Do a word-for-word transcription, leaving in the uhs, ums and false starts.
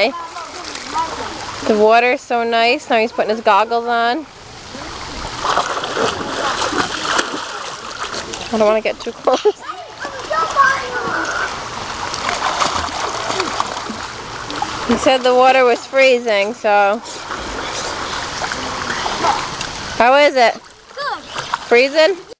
The water's so nice. Now he's putting his goggles on. I don't want to get too close. He said the water was freezing, so. How is it? Good. Freezing?